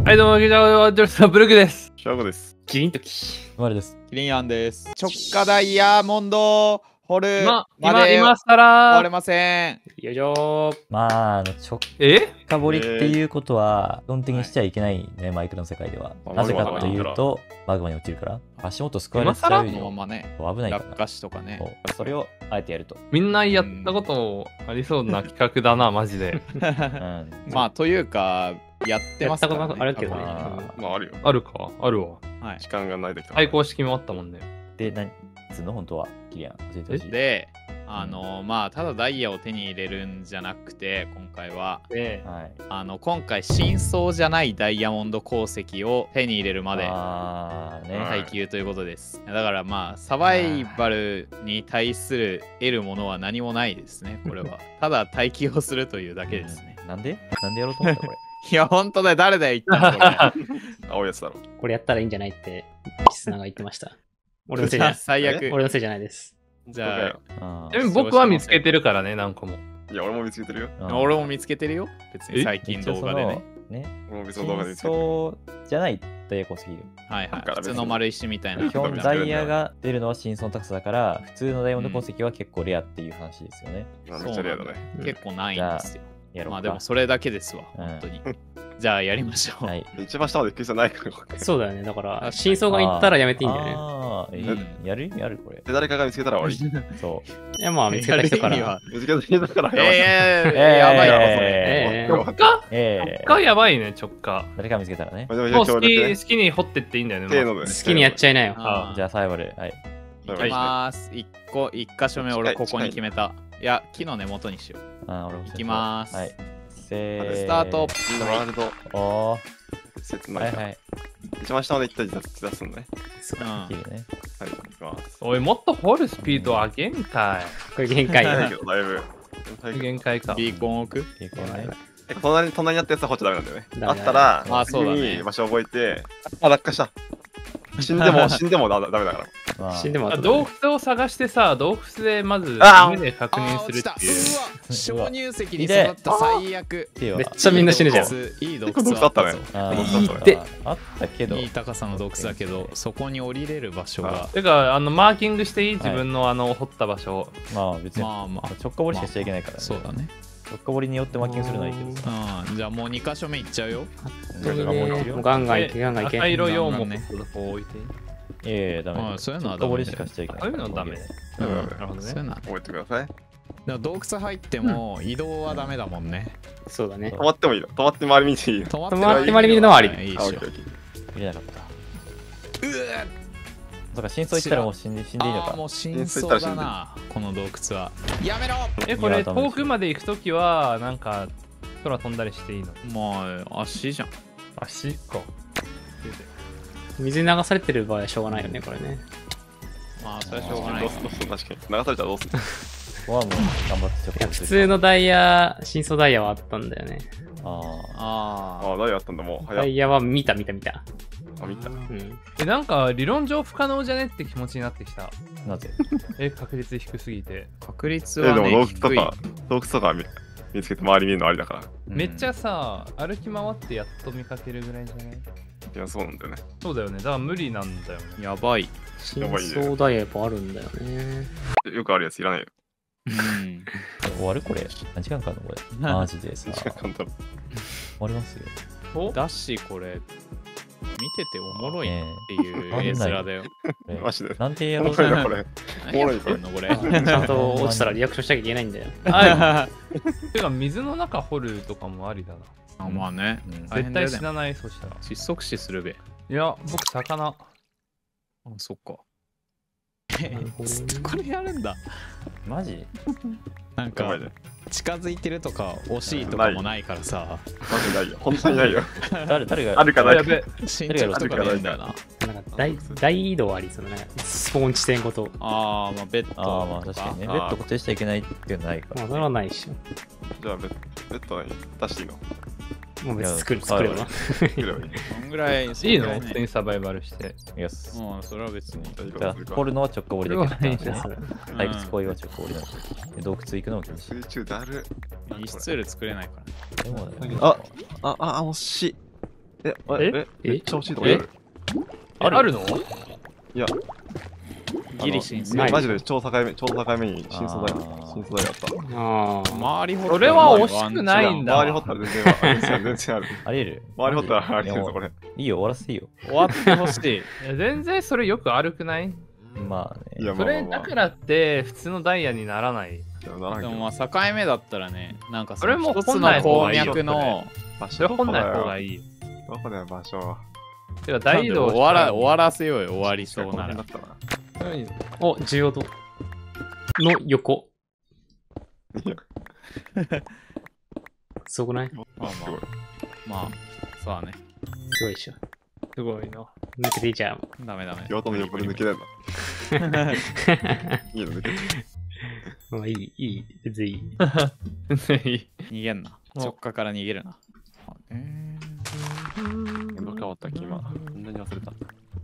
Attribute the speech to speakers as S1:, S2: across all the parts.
S1: はい、どうも、ジョルさん、ブルクです。
S2: シャーゴです。
S3: キリンとき。
S4: マルです。
S3: キリンアンです。直下ダイヤモンド掘る
S1: 今
S3: 終
S1: 更
S3: われません。
S1: よいしょー。
S4: まあ、直掘りっていうことは、基本的にしちゃいけないね、マイクロの世界では。なぜかというと、マグマに落ちるから、足元すくわれちゃうよ。
S3: ままね、
S4: 危ないから。
S3: 落下死とかね。
S4: それをあえてやると。
S1: みんなやったことありそうな企画だな、マジで。
S3: まあ、というか、やってますからね。
S1: やったことあるけどね。
S2: まあ、あるよ。
S1: あるか、あるわ。
S2: 時間がない時
S1: 対抗式もあったもんね。
S4: で、何つの本当は、キリアン、教えてほしい。
S3: で、まあ、ただダイヤを手に入れるんじゃなくて、今回は、今回、真相じゃないダイヤモンド鉱石を手に入れるまで、耐久ということです。だからまあ、サバイバルに対する得るものは何もないですね、これは。ただ耐久をするというだけですね。
S4: なんでやろうと思ったこれ。
S3: いや、ほんとだよ、誰だよ、言ったのこれ。
S2: 青いやつだろ。
S5: これやったらいいんじゃないって、キスナが言ってました。俺のせいじゃない。
S3: 最悪。
S5: 俺のせいじゃないです。
S3: じゃあ、
S1: 僕は見つけてるからね、何個も。
S2: いや、俺も見つけてるよ。
S3: 俺も見つけてるよ。別に最近動画でね。
S2: 俺も別の動画で見つけてる。
S4: そうじゃないダイヤ鉱石。
S3: はいはい。普通の丸石みたいな。
S4: 基本ダイヤが出るのは真相の高さだから、普通のダイヤモンド鉱石は結構レアっていう話ですよね。
S2: めっちゃレアだね。
S3: 結構ないんですよ。まあでも
S4: そ
S3: それだけですわ、本当に。じゃあやりましょう。
S2: 一番下まで行く必要ないから。
S5: そうだよね。だから、真相が言ったらやめていいんだよね。
S4: やるこれ。
S2: で、誰かが見つけたら終わり。
S4: そう。
S5: いや、まあ見つけた人から。
S2: 見つけた人から
S3: やばい
S1: 直下やばいね、直下。
S4: 誰か見つけたらね。
S1: もう好きに掘ってっていいんだよね。
S5: 好きにやっちゃいなよ。
S4: じゃあ、サイバル。はい。
S3: いきます。一箇所目、俺ここに決めた。いや、木の根元にしよう。いきます。
S4: はい。
S3: スタート。
S2: みんなワールド。
S4: はいはい。
S2: 一番下まで行ったら自殺すんね。
S4: そうね。はい、
S2: 行きます。
S1: おい、もっと掘るスピード上げんかい。
S5: これ限界
S2: だけど、だいぶ。
S1: 限界か。
S3: ビーコン置く
S2: 隣にあったやつは掘っちゃダメなんだよね。あったら、すぐに場所覚えて、落下した。死んでもダメだから。
S5: 死んでも
S1: 洞窟を探してさ、洞窟でまず目で確認するっていう。
S3: 鍾乳石に育った最悪。
S5: めっちゃみんな死ぬじゃん。
S3: いい洞窟
S2: あったね。
S4: あったけど。
S3: いい高さの洞窟だけど、そこに降りれる場所が。
S1: てか、マーキングしていい自分の掘った場所。
S4: まあ別に直下掘りしかしちゃいけないからね。
S3: そうだね。
S4: 直下掘りによってマーキングするのはいいけど
S3: さ。じゃあもう2箇所目いっちゃうよ。
S5: ガンガンいけ、ガンガンいけ。
S1: 赤色用も置いて。
S4: ダメ。
S3: そういうのは
S4: ダメ。しかしちゃいけない。
S1: そういうのはダメ。
S2: なるほどね。覚えてください。
S3: 洞窟入っても移動はダメだもんね。
S5: そうだね。
S2: 止まってもいいの。止まって周り見ていいの。
S5: 止まって周り見るのはあり。
S3: いいっしょ。
S4: 見れなかった。だから真相言ったらもう死んでいいのか。
S3: もう真相だな、この洞窟は。やめろ。
S1: これ遠くまで行くときはなんか空飛んだりしていいの？
S3: まあ足じゃん。
S1: 足か。
S5: 水に流されてる場合はしょうがないよね、これね。
S3: まあそれはしょうがない。
S2: 確かに流されたらどうするの？
S4: ここはもう頑張って
S5: 普通のダイヤ、真相ダイヤはあったんだよね。
S2: ダイヤあったんだもう。
S5: ダイヤは見た。
S2: 見た。
S1: なんか理論上不可能じゃねって気持ちになってきた。
S4: なぜ？
S1: 確率低すぎて。
S3: 確率はね、
S2: 洞窟とか見つけて周り見るのありだから。
S1: めっちゃさ、歩き回ってやっと見かけるぐらいじゃない？
S2: いや、そうなんだよね。
S1: そうだよね。だから無理なんだよね。
S3: やばい。
S5: 真相ダイヤやっぱあるんだよね。
S2: よくあるやついらないよ。
S4: 終わるこれ。何時間かのこれ。マジでさ。
S2: 終
S4: わりますよ。
S3: だし、これ。見てておもろいっていう絵面だよ。
S2: マジで。
S4: なんてやろう
S2: これ。おもろい
S3: これ。
S5: ちゃんと落ちたらリアクションしなきゃいけないんだよ。
S1: てか水の中掘るとかもありだな。
S3: まあね。
S1: 絶対死なない、そしたら。
S3: 窒息死するべ。
S1: いや、僕魚。
S3: そっか。ずっとこれやるんだ。
S4: マジ？
S3: なんか近づいてるとか惜しいとかもないからさ。
S2: マジないよ。本当にないよ。
S4: 誰が
S2: あるかないか。
S3: 身長とかないんだよな。
S5: なんか大移動ありそうな、スポーン地点ごと。
S3: まあベッド。
S4: まあ確かにね。ベッド固定しちゃいけないっていうのないから。
S5: まあそれはないし。
S2: じゃあベッドに出していいの？
S5: もう別に作ればな。
S3: そんぐらいいいの？
S1: 普通にサバイバルして。
S4: よし。
S3: それは別に。
S4: じゃあ掘るのは直下掘りだけど。採掘行為は直下掘りだけど。洞窟行くのも禁止。
S2: 水中だる。
S3: 石ツール作れないから。
S2: 惜しい。 めっちゃ欲しいとこある。
S1: あるの？
S2: いや、
S3: ギリ新素
S2: マジで超境目に新素材あった。
S3: 周り掘ったら。
S1: それは惜しくないんだ。
S2: 周り掘ったら全然ある。
S4: ありえる。
S2: 周り掘ったらありえるぞ、これ。
S4: いいよ、終わらせていいよ。
S3: 終わってほしい。
S1: 全然それよく悪くない？
S4: まあね。
S1: それだからって普通のダイヤにならない。
S3: でもまあ境目だったらね、なんか
S1: それも
S3: 一つの鉱脈の
S1: それ本来方がいい。
S2: どこだよ、場所は。
S1: てか大移動
S3: 終わらせようよ、終わりそうなら。
S5: お、ジオドの横。すごくない？
S3: まあ、そうだね。
S5: すごいでしょ。
S1: すごいな。
S5: 抜けていいじゃん。
S3: ダメ。
S2: 岩戸の横で抜けれんの。いいの抜けて。
S5: まあいい、全然いい。
S3: 逃げんな。直下から逃げるな。
S2: どっか終わったっけ今。こんなに忘れた。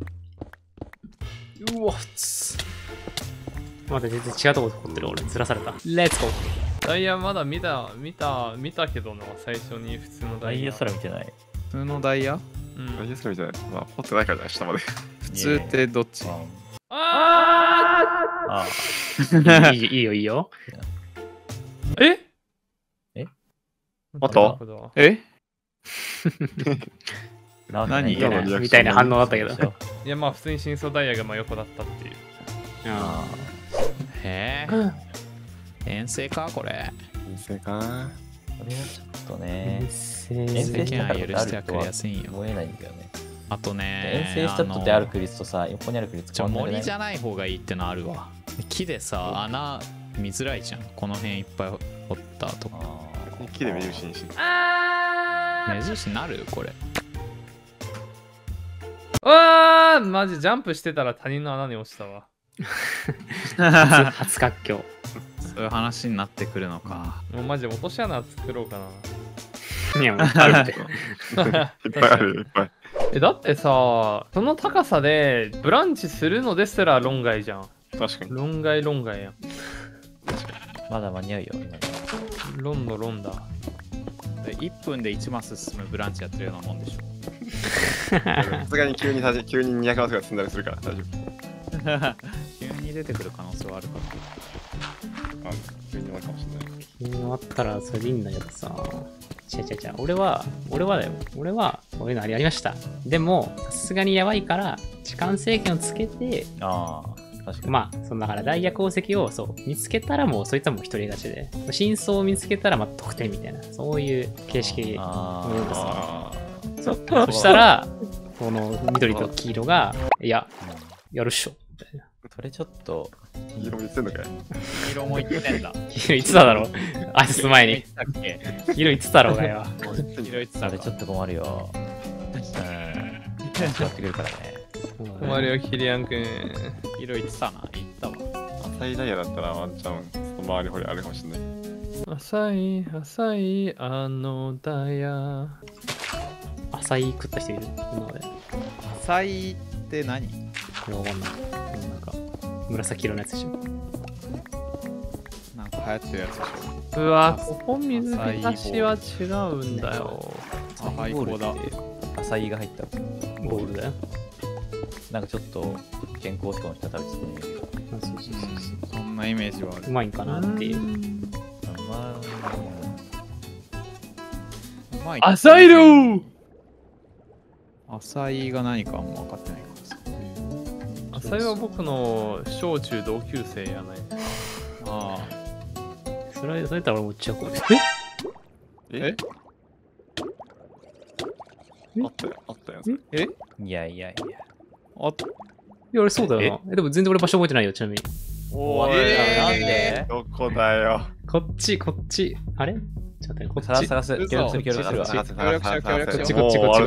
S5: うわっつ。まだ全然違うとこ掘ってる俺。ずらされた。レッツゴー。
S1: ダイヤまだ見たけどな、最初に普通のダイヤ。
S4: ダイヤすら見てない。
S3: 普通のダイヤ？
S2: ダイヤすら見てない。まあ、掘ってないからね、下まで。
S3: 普通ってどっち？
S5: いいよ。
S2: あと
S3: 何
S5: みたいな反応だったけど。
S1: いやまあ普通に真相ダイヤが真横だったっていう。
S3: へえ。遠征かこれ。
S2: 遠征か。
S4: これはちょっとね。
S5: 遠征
S3: 権は許してはくれやすいんよ。
S4: 思えないんだよね。
S3: あとね。
S4: 遠征したとであるクリスとさ、横にあるクリス
S3: じゃ森じゃない方がいいってのあるわ。木でさ、穴見づらいじゃん。この辺いっぱい掘ったとか。
S2: 木で目印にして。
S3: 目印なるこれ。
S1: マジジャンプしてたら他人の穴に落ちたわ。
S5: 初活況。
S3: そういう話になってくるのか。
S1: もうマジ落とし穴作ろうかな。
S5: いやもうあるって。
S2: いっぱいあるいっぱい。
S1: だってさ、その高さでブランチするのですら論外じゃん。
S2: 確かに。
S1: 論外やん。
S4: まだ間に合うよ。
S1: ロンだ。
S3: 1分で1マス進むブランチやってるようなもんでしょ。
S2: さすがに急に200マスが進んだりするから大丈夫。
S3: 急に出てくる可能性はあるから。
S2: 急に終わるかもしれない。
S5: 急に終わったらそれでいいんだけどさ。違う。俺はだよ。俺はこういうのありました。でも、さすがにやばいから、時間制限をつけて、
S4: 確かに。
S5: まあ、だからダイヤ鉱石を見つけたらもうそいつはもう一人勝ちで、真相を見つけたらまあ得点みたいな、そういう形式のようです。そしたら、この緑と黄色が、いや、やるっしょ。みたいな。
S4: それちょっと。
S2: 黄色も言ってんのかい？
S3: 黄色も言ってんだ。
S5: 黄色言ってただろ。挨拶前に。黄色言ってたろうがよ。
S3: 黄色言ってた
S4: それちょっと困るよ。やってくるからね。
S1: 困るよ、キリアンくん。
S3: 黄色言ってたな。言ったわ。
S2: 浅いダイヤだったらワンチャンその周り掘りあるかもしれない。
S1: 浅いあのダイヤ。
S5: 浅い食った人いる今まで。
S3: 浅いって何？
S5: これわかんない。なんか紫色のやつでしょ。
S3: なんか流行ってるやつでしょ。
S1: うわ、ここ水浸しは違うんだよ。
S3: 赤い棒だ。
S4: 浅いが入った
S5: ボールだよ。
S4: なんかちょっと健康志向の人は食べてるイメージが。
S5: そう。
S3: そんなイメージはある。
S5: うまいんかなっていう。
S3: うまい。
S1: 浅いろ
S3: 浅いが何かあんま分かってないからさ。
S1: 浅いは僕の小中同級生やね。
S3: ああ。
S5: それやったら俺もちゃこで。
S3: え？
S2: あったやつ。
S4: いや。
S5: いや、俺そうだよな。でも全然俺場所覚えてないよ、ちなみに。
S3: おー、
S4: なんで？
S2: どこだよ。
S5: こっち。あれ？ちょっと待って、こっち。
S4: 探す。協力する。
S3: 協力しよう。
S5: こっち。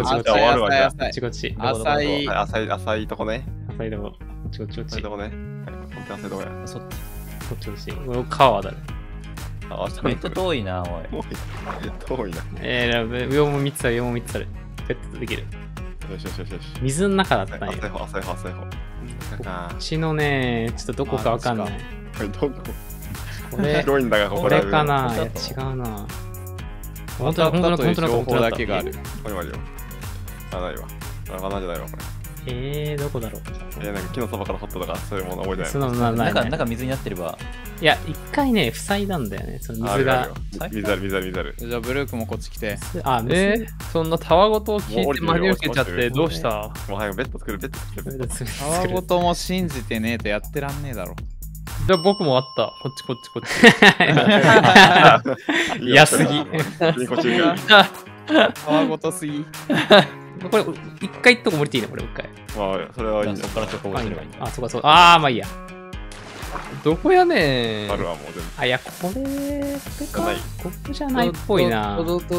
S2: 浅いとこね。
S5: 浅いとこ。こっち。
S2: とこね。浅いとこや。
S5: こっち。川だね。
S4: めっちゃ遠いな、おい。
S2: 遠いな。
S5: 上も3つある。ペットできる。
S2: よし。
S5: 水の中だったね。
S2: 浅い方。
S5: こっちのね、ちょっとどこかわかんない。
S2: どこ？
S5: これ、
S2: 広いんだが、
S5: これかな？いや、違うな。本当だ。
S3: 情報だけがある。
S2: ないわ。穴じゃないわ、こ
S5: れ。どこだろう。
S2: なんか木のそばから掘ったとか、そういうもの覚えてない。
S4: その中水になってれば。
S5: いや、一回ね、塞いだんだよね。その水が。
S2: 水ある。
S3: じゃあ、ブルークもこっち来て。
S1: そんなたわごとを聞いて真に受けちゃって、どうした？
S2: もう早くベッド作る。た
S3: わごとも信じてねえとやってらんねえだろ。
S1: じゃあ僕もあった。こっち。
S5: 安すぎ。
S3: たわごとすぎ。
S5: これ、一回とこ降りていいのこれ、一回。
S2: それはいいんだ。
S4: そっからそこ降りればいいんだ。
S5: そう。まあいいや。
S1: どこやねん。
S2: あるわ、もう全部。
S5: いや、ここじゃないっぽいな。
S2: しないと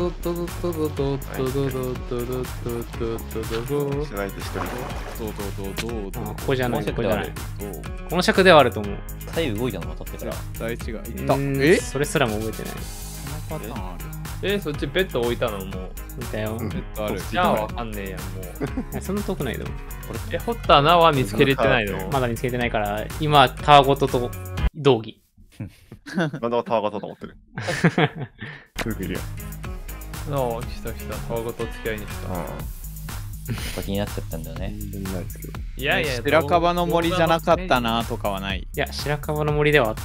S5: ここじゃない。この尺ではあると思う。
S4: 左右動いたのが立ってから。
S3: 第一がいった。
S5: それすらも覚えてない。
S3: このパターンある。
S1: そっちベッド置いたのもう。
S5: 見たよ。
S3: ベッドある。
S1: じゃあわかんねえやん、も
S5: う。そんな遠くないでも。
S1: 掘った穴は見つけれてないの？
S5: まだ見つけてないから、今、タワゴトと道義。
S2: なんだかタワゴトと思ってる。すぐいるよ。
S1: 来た。タワゴト付き合いに来た。
S4: 気になっちゃったんだよね。
S1: いや、
S3: 白樺の森じゃなかったなとかはない。
S5: いや、白樺の森ではあった。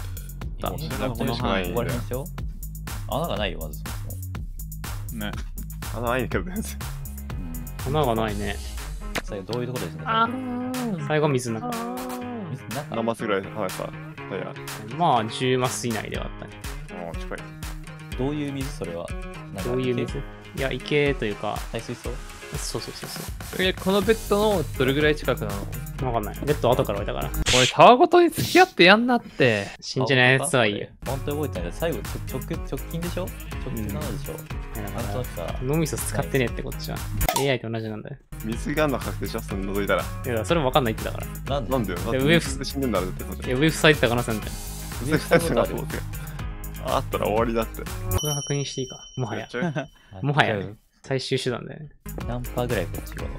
S4: 穴がないよ、まず。
S3: ね。
S2: 穴ないけど全然。
S5: 穴がないね。
S4: 最後どういうところですね。
S5: 最後水の中。
S2: 何マスぐらい離れた？
S5: まあ10マス以内ではあったね。
S2: 近い。
S4: どういう水それは？
S5: どういう水？いや、池というか。
S4: 排水槽？
S5: そう。
S1: このベッドのどれぐらい近くなの？
S5: わかんない。ベッド後から置いたから。
S1: 俺、タワごとに付き合ってやんなって。
S5: 信じないやつはいいよ。
S4: 本当に覚えてない。最後、直近でしょ？直近なのでしょ？
S5: 脳みそ使ってねえってこっちは。AI と同じなんだよ。
S2: 水があんの確定しょ？その覗いたら。
S5: いや、それもわかんないってだから。
S2: なんでよ。
S5: 上
S2: 死んでんだろってそうじゃん。
S5: 上塞いでた可能性なんだよ。
S2: 上塞いでた可能性あったら終わりだって。
S5: これ確認していいか。もはや。もはや最終手段だよね。
S4: 何パーぐらいこっちは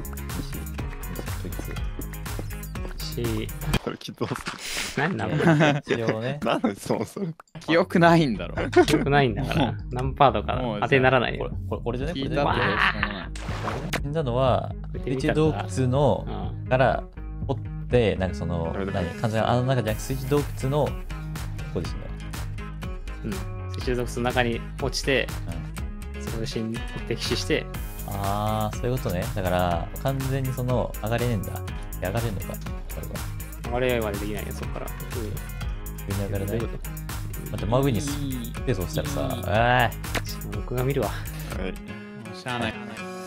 S2: これ起動す
S5: る。何
S2: なんでそう
S3: 記憶ないんだろ。
S5: 記憶ないんだから。何パーとか当てにならないよ。
S4: これじゃねこれで死んだのは、水中洞窟のから掘って、なんかその、完全に穴の中じゃなくて、水中洞窟のここですね。
S5: 水中洞窟の中に落ちて、そこで溺死して。
S4: ああ、そういうことね。だから、完全にその、上がれねえんだ。上がれんのか。
S5: 上がれまでできないよ、そこから。
S4: 上に上がれない。また真上にスペースをしたらさ、
S5: 僕が見るわ。
S3: しゃあない。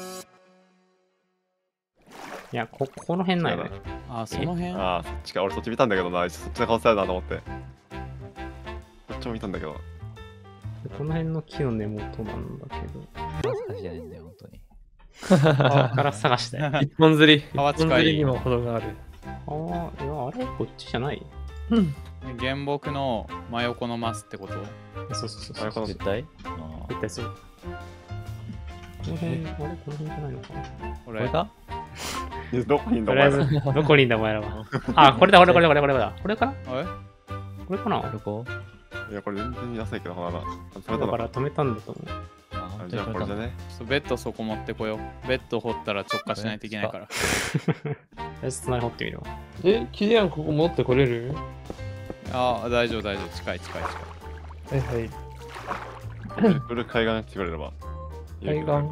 S5: いや、この辺ないよね。
S3: その辺
S2: そっちか。俺そっち見たんだけどな。そっちの顔されたなと思って。こっちも見たんだけど。
S5: この辺の木の根元なんだけど。
S4: 探しじゃねえんだよ、本当に。
S5: から探して。
S1: 一本釣り。
S3: 一本釣
S1: りにも程がある。
S5: いや、あれこっちじゃない
S3: 原木の真横のマスってこと？
S5: そう。
S4: 絶対
S5: そう。この辺、この辺じゃないのかな？
S3: これか？
S2: どこにいんだ
S5: とりあえず、どこにいんだお前らは。これだ。これかな？これかな？
S4: どこ？
S2: いや、これ全然安いけど、ほら。
S5: だから止めたんだと思う。
S2: じゃあこれじゃね。
S3: ベッドそこ持ってこよう。ベッド掘ったら直下しないといけないから。
S5: とりあえず隣掘ってみるわ。
S1: キリアンここ持ってこれる？
S3: 大丈夫。近い。
S1: はい。
S2: これ海岸って言われれば。
S1: 海岸。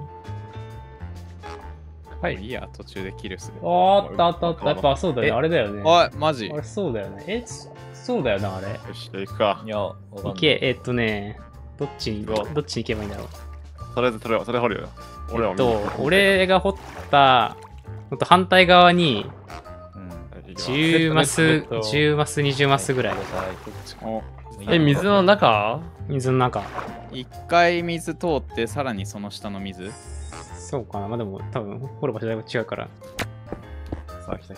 S3: はい。いいや、途中で切るすぐ。
S5: あった。やっぱそうだよね。あれだよね。
S3: おい、マジ？
S5: あれそうだよね。そうだよな、あれ。
S2: よし、行くか。
S5: 行け、どっちに行けばいいんだろう。
S2: とりあえずそれ掘るよ。
S5: 俺が掘った反対側に10マス、20マスぐらい。
S1: 水の中？
S5: 水の中。
S3: 一回水通って、さらにその下の水？
S5: そうかな。まあでも多分掘る場所だいぶ違うから。
S2: さあ、来た。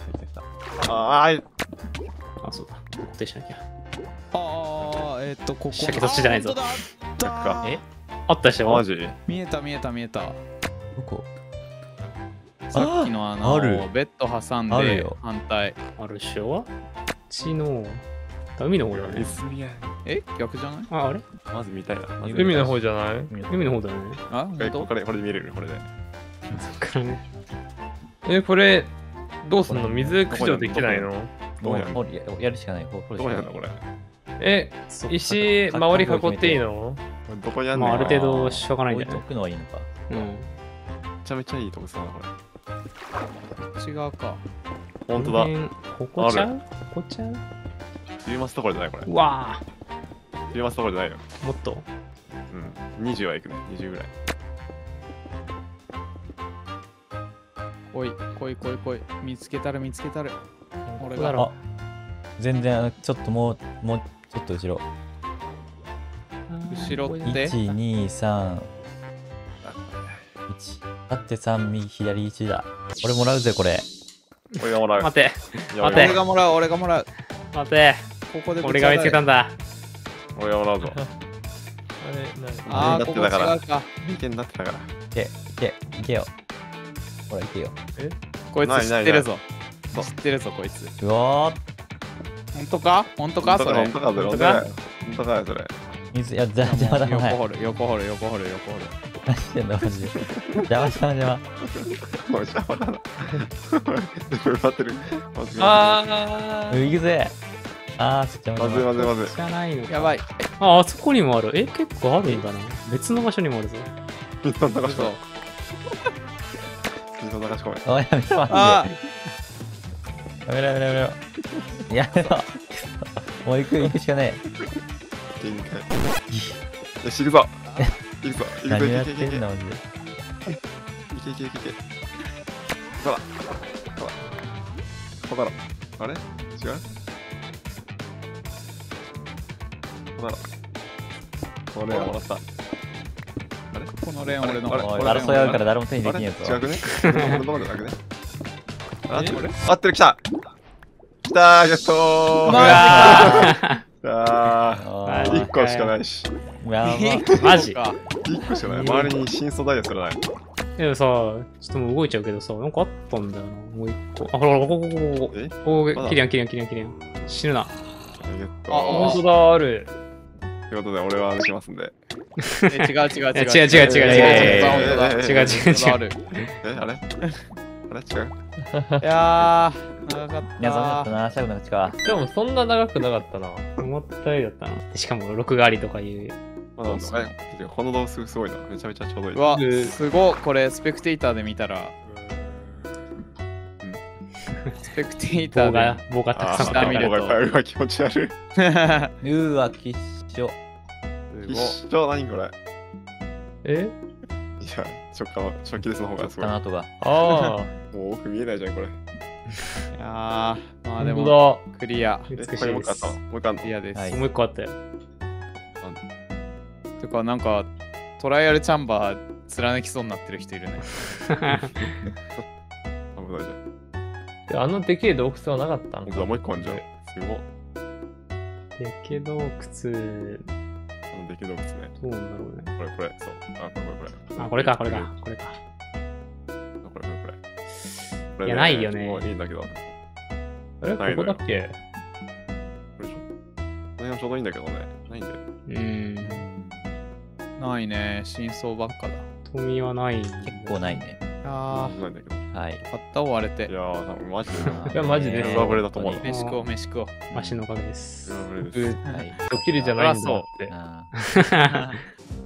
S5: そうだ。固定しなきゃ。
S3: ここ。
S5: しゃけそっちじゃないぞ。あったでしょ？
S2: マジ？
S3: 見えた。
S4: どこ？
S3: さっきの穴をベッド挟んで反対。
S5: あるでしょ？ちの海の方だね。
S3: 逆じゃない？
S5: あれ？
S2: まず見たいな。
S1: 海の方じゃない？
S5: 海の方だよね。
S2: これで見れるこれで。
S1: これ、どうすんの？水駆除できないの？
S2: どう
S4: やるしかない。
S2: どこにあるのこれ。
S1: 石、周り囲っていいの？
S2: どこにあるの？
S5: ある程度しょうがないんだよね。
S4: 置くのはいいのか。
S5: うん。
S2: めちゃめちゃいいとこさな、これ。
S3: 違うか。
S2: ほんとだ。
S5: ここちゃう？ここちゃう？
S2: 10マスところじゃないこれ。
S5: うわ
S2: 10マスところじゃないよ。
S5: もっと？
S2: うん。20はいくね。20ぐらい。
S3: 来い。見つけたる。俺
S5: だろ。
S4: 全然、ちょっともうちょっと後ろ。
S3: 後ろって
S4: 1、2、3、1。縦3、右、左1だ。俺もらうぜ、これ。
S2: 俺がもらう。
S5: 待て。
S3: 俺がもらう。
S5: 待て。
S3: ここで
S5: 俺が見つけたんだ。
S2: 俺がもらうぞ。
S3: ああ、ここ違うか。
S2: いけんなってたから。
S4: いけよ。ほら、いけよ。
S3: こいつ知ってるぞ。こいつ。
S4: うわー。
S3: 本当かそれ。
S2: 本当かそれ。
S4: 水、いや、邪魔だ。
S3: 横掘る。
S4: 何してんだ、マジで。邪魔。
S2: もう邪魔だな。埋まってる。
S4: 行くぜ。邪魔。
S2: まずい。
S5: じゃないのか。
S3: やばい。
S5: あそこにもある。結構あるんだな。別の場所にもあるぞ。
S2: 水の流し込め。
S4: おい、やめろ、マジで。やめろ。やめろ。もう行くしかね
S2: え。よし、行くぞ。
S4: 何やってんの、マジで。
S2: いけ。ほら。あれ違うこれもらった。あれ
S3: このレーン俺の。
S4: 争い合うから誰も手にできねえぞ。
S2: 違くね俺のところじゃなくね合ってる、来たー、ゲットー1個しかないし。
S5: マジ
S2: 1個しかない。周りに真相ダイヤすらない。
S5: でもさ、ちょっともう動いちゃうけどさ、なんかあったんだよな、もう1個。あ、ほら、ここ、キリアン。死ぬな。
S1: 本当だ、ある。
S2: ということで、俺は抜きますんで。
S3: 違う。
S5: 違う。
S2: あれ違う
S3: いやー、長かった。
S4: いや、そうだったな、最後の勝ちか。
S1: でもそんな長くなかったな。
S5: 思ったよりだったな。しかも、録画ありとかいう。
S2: この動画すごいな。めちゃめちゃちょうどいい。
S3: うわ、すごい。これ、スペクテーターで見たら。スペクテーターで。
S5: 棒がたくさん
S3: 下見ると。
S2: うわ、気持ち悪い。
S4: うわ、きっしょ。
S2: 何これ。いや、初期ですの方がすごい。
S4: 跡が。
S2: もう奥見えないじゃん、これ。
S3: いやー、まあでも、クリア。
S2: これもう一個あったの？もう一個あったの？
S3: クリアです。
S5: もう一個あったよ。
S3: てか、なんか、トライアルチャンバー貫きそうになってる人いるね。
S2: 危ないじゃん。
S1: あのでけえ洞窟はなかったの？
S2: もう一個あるじゃん。すごい。
S5: でけ洞窟。
S2: でけ洞窟ね。
S5: どうなんだろうね。
S2: これ、そう。
S5: これか。いや、ないよね。
S2: もういいんだけど。
S1: あれここだっけ？
S2: これでしょ？この辺はちょうどいいんだけどね。ないんだよ。
S3: ないね。真相ばっかだ。
S5: 富はない。
S4: 結構ないね。
S2: ないんだけど。
S4: はい。
S3: 買った終われて。
S2: いやー、多分マジで。
S1: いや、マジで。
S2: 上振れだと思う。
S3: 飯食おう。
S5: わしのおかげです。
S2: 上振れです。
S1: ドッキリじゃないんだって。